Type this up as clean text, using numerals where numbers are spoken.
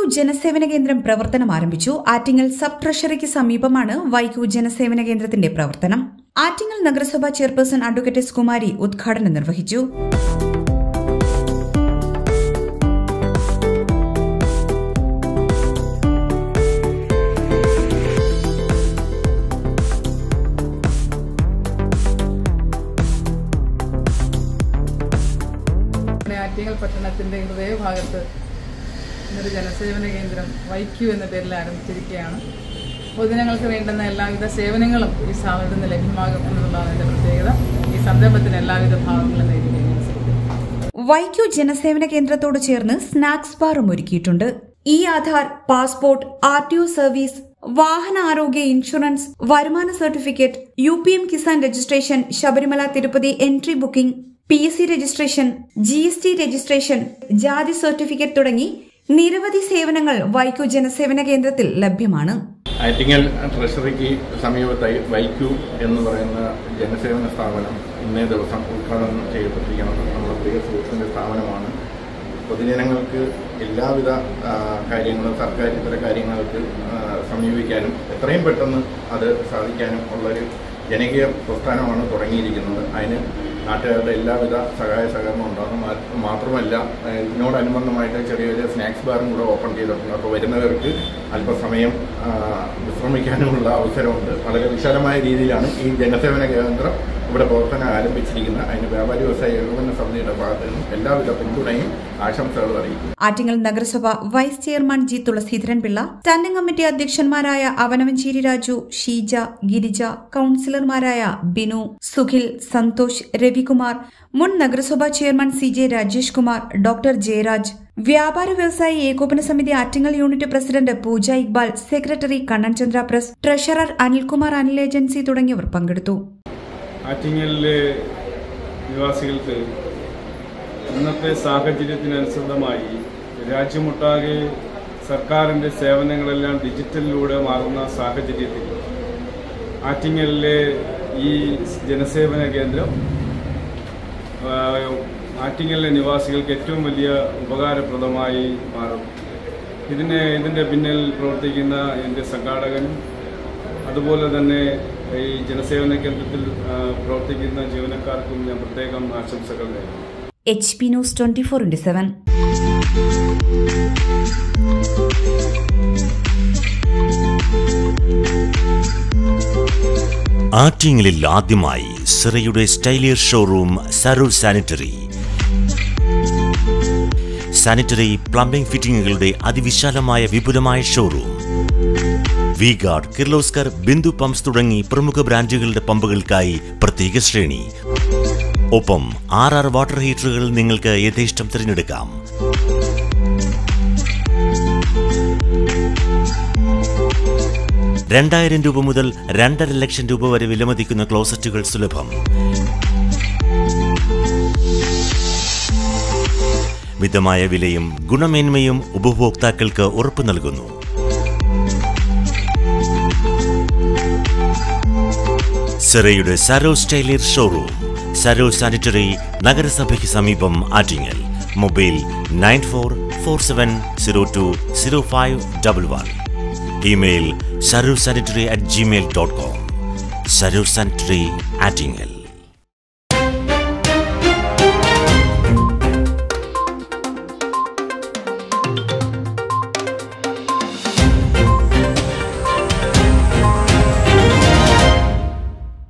ജനസേവന കേന്ദ്രം പ്രവർത്തനം ആരംഭിച്ചു. ആറ്റിങ്ങൽ സബ് ട്രഷറിക്ക് സമീപമാണ് വൈക്യു ജനസേവന കേന്ദ്രത്തിന്റെ പ്രവർത്തനം. ആറ്റിങ്ങൽ നഗരസഭാ ചെയർപേഴ്സൺ അഡ്വക്കേറ്റ് എസ് കുമാരി ഉദ്ഘാടനം നിർവഹിച്ചു. ആറ്റിങ്ങൽ പട്ടണത്തിന്റെ ഹൃദയഭാഗത്ത് ഇന്നൊരു ജനസേവന കേന്ദ്രം വൈക്യു എന്ന പേരിൽ ആരംഭിച്ചിരിക്കുകയാണ്. പൊതുജനങ്ങൾക്ക് വേണ്ടുന്ന എല്ലാവിധ സേവനങ്ങളും ഈ സ്ഥാപനത്തിൽ നിന്ന് ലഭ്യമാകും എന്നുള്ളതാണ് അതിന്റെ പ്രത്യേകത. ഈ സംരംഭത്തിന് എല്ലാവിധ ഭാഗങ്ങളും നേടിയിരിക്കുന്നു. വൈക്യു ജനസേവന കേന്ദ്രത്തോട് ചേർന്ന് സ്നാക്സ് ബാറും ഒരുക്കിയിട്ടുണ്ട്. E Aadhaar, passport, RTO service, വാഹന ആരോഗ്യ ഇൻഷുറൻസ്, വരുമാന certificate, UPM Kisan registration, Sabarimala Tirupati entry booking, PSC registration, GST registration, ജാതി സർട്ടിഫിക്കറ്റ് തുടങ്ങി നിരവധി സേവനങ്ങൾ വൈക്യു ജനസേവന കേന്ദ്രത്തിൽ ലഭ്യമാണ്. ആറ്റിങ്ങൽ ട്രഷറിക്ക് സമീപത്തായി വൈക്യു എന്ന് പറയുന്ന ജനസേവന സ്ഥാപനം ഇന്നേ ദിവസം ഉദ്ഘാടനം ചെയ്യപ്പെട്ടിരിക്കുന്നത് നമ്മുടെ പ്രിയ സുഹൃത്തിൻ്റെ സ്ഥാപനമാണ്. പൊതുജനങ്ങൾക്ക് എല്ലാവിധ കാര്യങ്ങളും സർക്കാർ ഇത്തര കാര്യങ്ങൾക്ക് സമീപിക്കാനും എത്രയും പെട്ടെന്ന് അത് സാധിക്കാനും ഉള്ളൊരു ജനകീയ പ്രസ്ഥാനമാണ് തുടങ്ങിയിരിക്കുന്നത്. അതിന് നാട്ടുകാരുടെ എല്ലാവിധ സഹായ സഹകരണം ഉണ്ടാകും. മാത്രമല്ല ഇതിനോടനുബന്ധമായിട്ട് ചെറിയൊരു സ്നാക്സ് ബാറും കൂടെ ഓപ്പൺ ചെയ്തിട്ടുണ്ട്. അപ്പോൾ വരുന്നവർക്ക് അല്പസമയം വിശ്രമിക്കാനുമുള്ള അവസരമുണ്ട്. വളരെ വിശാലമായ രീതിയിലാണ് ഈ ജനസേവന കേന്ദ്രം ഇവിടെ പ്രവർത്തനം ആരംഭിച്ചിരിക്കുന്നത്. അതിന് വ്യാപാരി വ്യവസായ ഏകോപന സമിതിയുടെ ഭാഗത്ത് നിന്നും എല്ലാവിധ പിന്തുണയും ആശംസകളും അറിയിക്കുന്നു. ആറ്റിങ്ങൽ നഗരസഭ vice chairman G. Thulaseedharan Pillai, standing committee അധ്യക്ഷന്മാരായ അവനവഞ്ചേരി രാജു, ഷീജ, ഗിരിജ, കൌൺസിലർമാരായ ബിനു, സുഖിൽ, സന്തോഷ്, രവികുമാർ, മുൻ നഗരസഭാ chairman CJ Rajesh Kumar, doctor Jayaraj, വ്യാപാര വ്യവസായ ഏകോപന സമിതി Attingal unit president Pooja Iqbal, secretary Kannan Chandra press, treasurer Anilkumar Anil agency തുടങ്ങിയവർ പങ്കെടുത്തു. ആറ്റിങ്ങലിലെ നിവാസികൾക്ക് ഇന്നത്തെ സാഹചര്യത്തിനനുസൃതമായി രാജ്യമൊട്ടാകെ സർക്കാരിൻ്റെ സേവനങ്ങളെല്ലാം ഡിജിറ്റലിലൂടെ മാറുന്ന സാഹചര്യത്തിൽ ആറ്റിങ്ങലിലെ ഈ ജനസേവന കേന്ദ്രം ആറ്റിങ്ങലിലെ നിവാസികൾക്ക് ഏറ്റവും വലിയ ഉപകാരപ്രദമായി മാറും. ഇതിൻ്റെ പിന്നിൽ പ്രവർത്തിക്കുന്ന എൻ്റെ സംഘാടകനും അതുപോലെ തന്നെ ഈ ജനസേവന കേന്ദ്രത്തിൽ പ്രവർത്തിക്കുന്ന ജീവനക്കാർക്കും ഞാൻ പ്രത്യേകം ആശംസകൾ നേരുന്നു. HP News 24/7. ആറ്റിങ്ങലിൽ ആദ്യമായി സിറയുടെ Stylior showroom Saroor sanitary. Sanitary plumbing ഫിറ്റിംഗുകളുടെ അതിവിശാലമായ വിപുലമായ showroom. V-Guard, Kirloskar, Bindu pumps തുടങ്ങി പ്രമുഖ ബ്രാൻഡുകളുടെ പമ്പുകൾക്കായി പ്രത്യേക ശ്രേണി. ഒപ്പം 6 വാട്ടർ ഹീറ്ററുകൾ നിങ്ങൾക്ക് യഥേഷ്ടം തിരഞ്ഞെടുക്കാം. ₹2,000 മുതൽ ₹2,50,000 വരെ വിലമതിക്കുന്ന ക്ലോസറ്റുകൾ സുലഭം. മിതമായ വിലയും ഗുണമേന്മയും ഉപഭോക്താക്കൾക്ക് ഉറപ്പു നൽകുന്നു. സിറയുടെ സരോ സ്റ്റൈലിയർ ഷോറൂം, സരോ സാനിറ്ററി, നഗരസഭയ്ക്ക് സമീപം, Attingal. Mobile 9447020511. Email sarosanitary@gmail.com. Saro sanitary, Attingal.